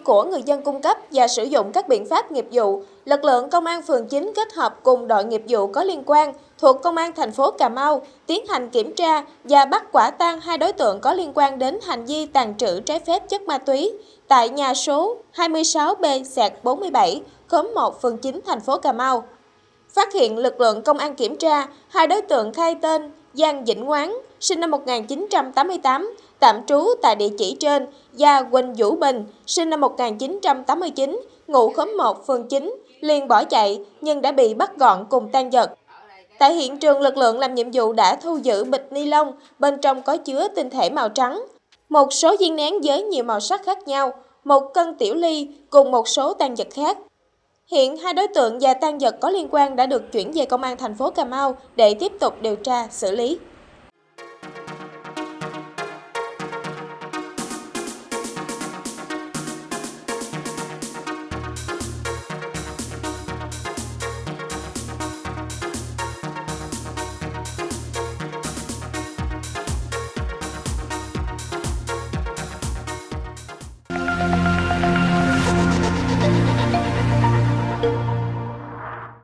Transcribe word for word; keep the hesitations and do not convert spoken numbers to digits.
của người dân cung cấp và sử dụng các biện pháp nghiệp vụ, lực lượng Công an phường chín kết hợp cùng đội nghiệp vụ có liên quan thuộc Công an thành phố Cà Mau tiến hành kiểm tra và bắt quả tang hai đối tượng có liên quan đến hành vi tàng trữ trái phép chất ma túy tại nhà số hai mươi sáu B bốn mươi bảy, khóm một, phường chín, thành phố Cà Mau. Phát hiện lực lượng công an kiểm tra, hai đối tượng khai tên Giang Vĩnh Ngoán, sinh năm một nghìn chín trăm tám mươi tám, tạm trú tại địa chỉ trên, và Quỳnh Vũ Bình, sinh năm một nghìn chín trăm tám mươi chín, ngụ khóm một, phường chín, liền bỏ chạy nhưng đã bị bắt gọn cùng tang vật. Tại hiện trường, lực lượng làm nhiệm vụ đã thu giữ bịch ni lông, bên trong có chứa tinh thể màu trắng, một số viên nén với nhiều màu sắc khác nhau, một cân tiểu ly cùng một số tang vật khác. Hiện hai đối tượng và tang vật có liên quan đã được chuyển về Công an thành phố Cà Mau để tiếp tục điều tra, xử lý.